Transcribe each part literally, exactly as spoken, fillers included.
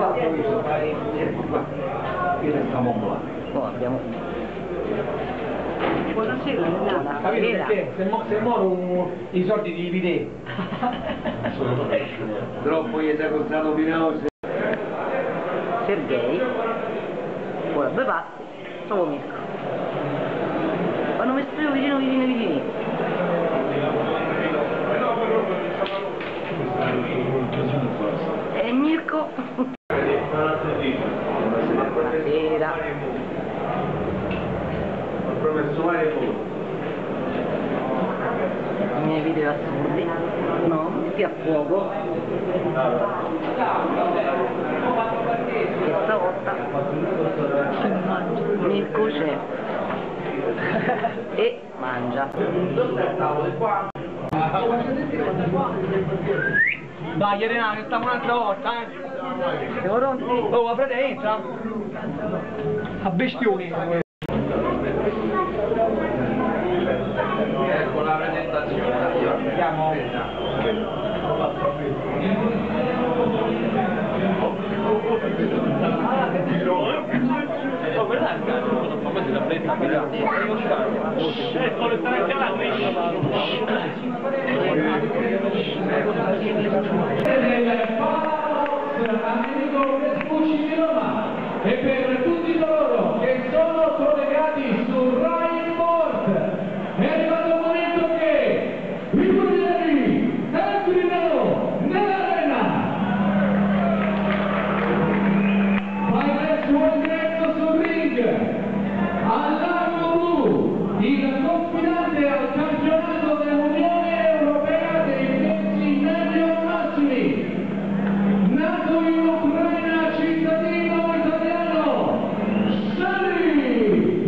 Oh, abbiamo... Buonasera, Renata. Capite perché? Se, mo, se moro i soldi di divide. Troppo gli si è costato Pinoso. Sergei, ora due passi, solo Mirko. Quando mi scrivo vicino, vicino, vicino. E Mirko? Buonasera. I miei video assurdi. No, metti a fuoco. Che stavolta Mirko c'è e mangia. Dai Renata, che stiamo un'altra volta, eh! Siamo pronti? Oh, ma frate, entra! A bestioni! Ecco la presentazione. Andiamo! Oh, quella è il cazzo! Ma poi si la prende, guardate! Ecco, le stanno anche alla Americo Vespucci di Roma e per tutti coloro che sono collegati su Rai Sport è arrivato il momento che i guerrieri entrino nell'arena. Fai il suo ingresso sul ring all'arco blu, il confidante al campionato dell'Unione Europea dei pesi medio massimi. Nato in Ucraina, cittadino italiano, Sali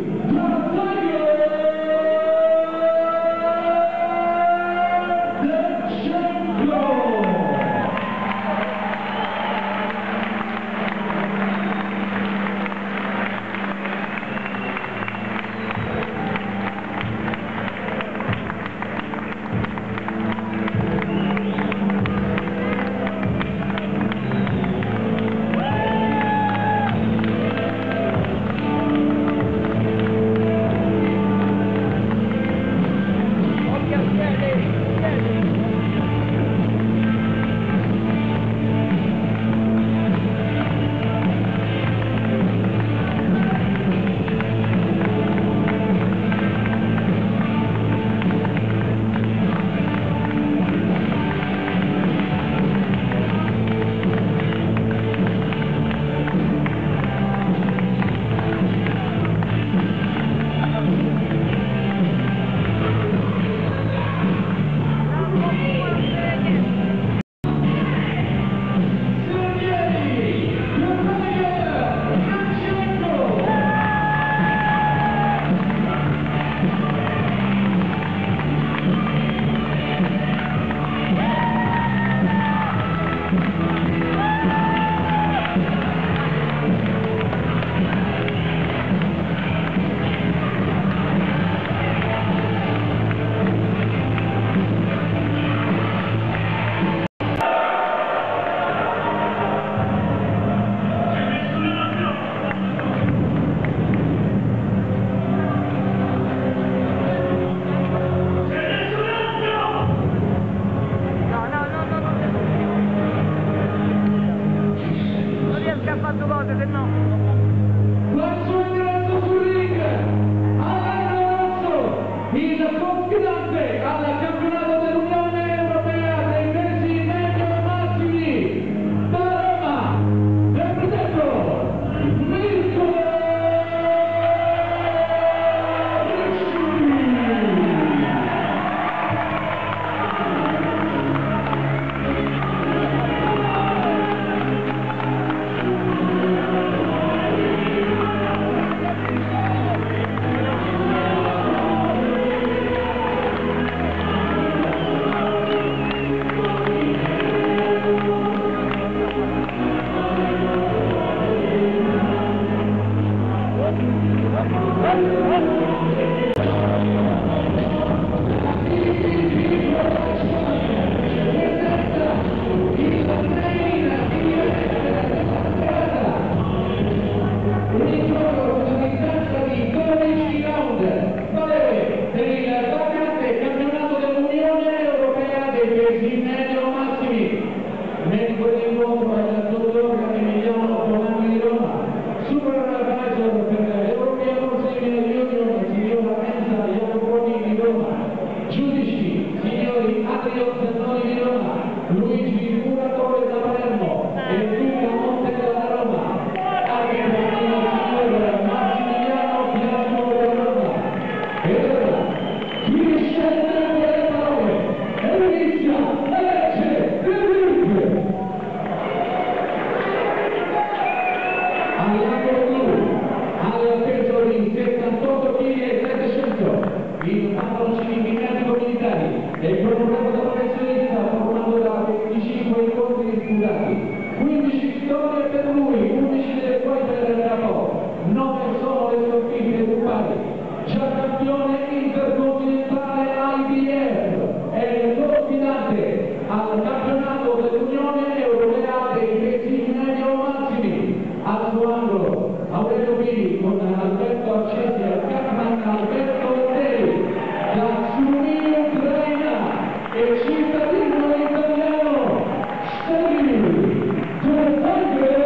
all'angolo blu, al peso di settantotto chili e settecento, in pantaloncini mecanico militari e il cronometro da professionista formato da venticinque incontri disputati, quindici vittorie per lui, undici delle quali per il capo, nove sono le sconfitte uguali, già campione intercontinentale I B F, è il suo sfidante al campionato dell'Unione Europea dei pesi medio massimi. Al suo angolo Aurelio Pini con Alberto Accesi e Catman Alberto Interi, da Ciumini Ucraina e cittadino italiano Steli Giovanni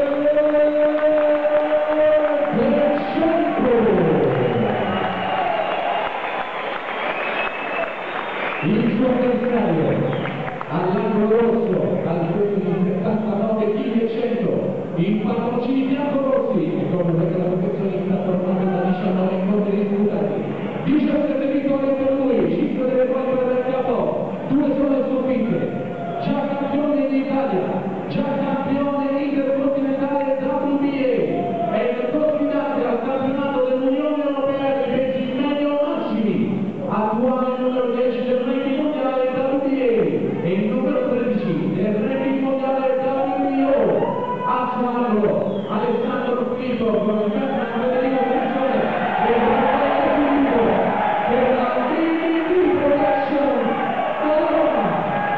il suo avversario all'angolo rosso al peso di settantanove chili e cento in pantaloncini bianco-rossi e con la professionista formata da diciannove incontri disputati, diciassette vittorie per lui, cinque delle quali per il capo, due sono le sconfitte, già campione d'Italia, già campione intercontinentale W B A, è il sfidante al campionato dell'Unione Europea dei pesi medio massimi, attuale numero dieci del ranking mondiale W B A e il numero tredici del ranking mondiale W B O. Al suo angolo Alessandro Filippo con il Catman Federico Persone e Raffaele Filippo per la Vini di Production a Roma.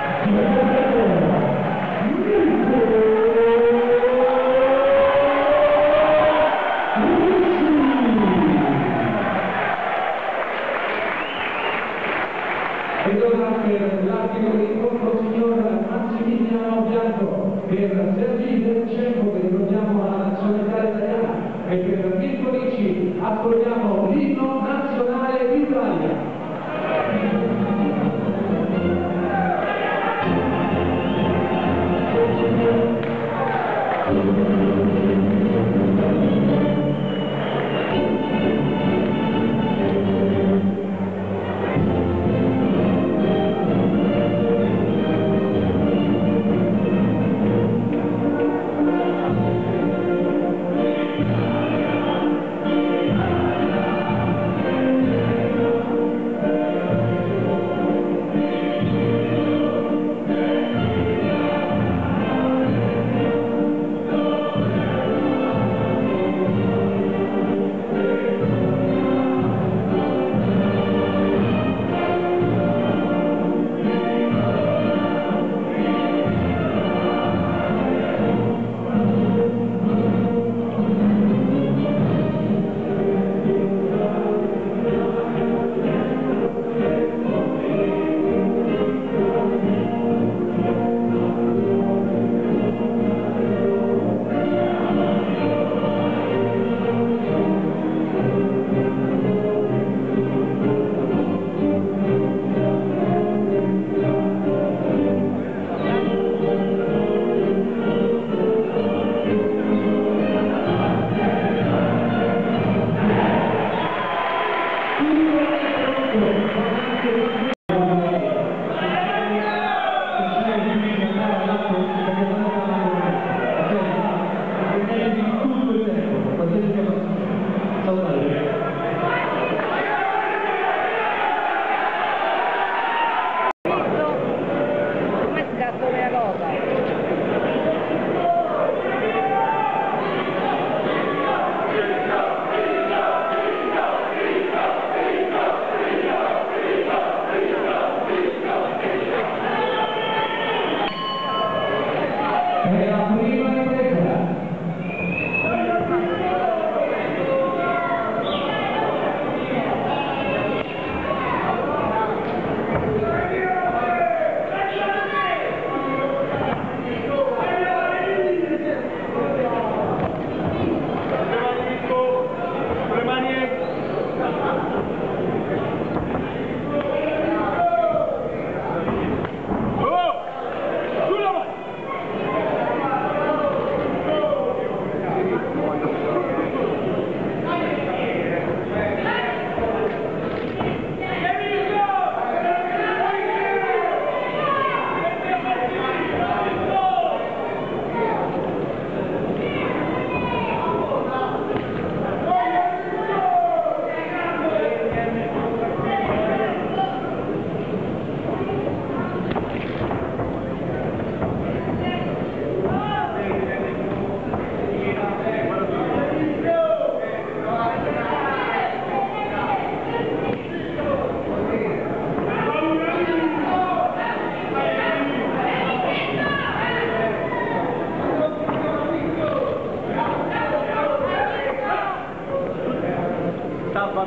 Ed ora per l'artico di incontro signor Massimiliano Bianco per Sergio Denchenko, che ricordiamo alla nazionalità italiana, e per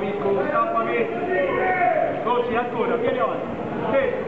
piccolo, scappami. Così, ancora, vieni avanti. Sì.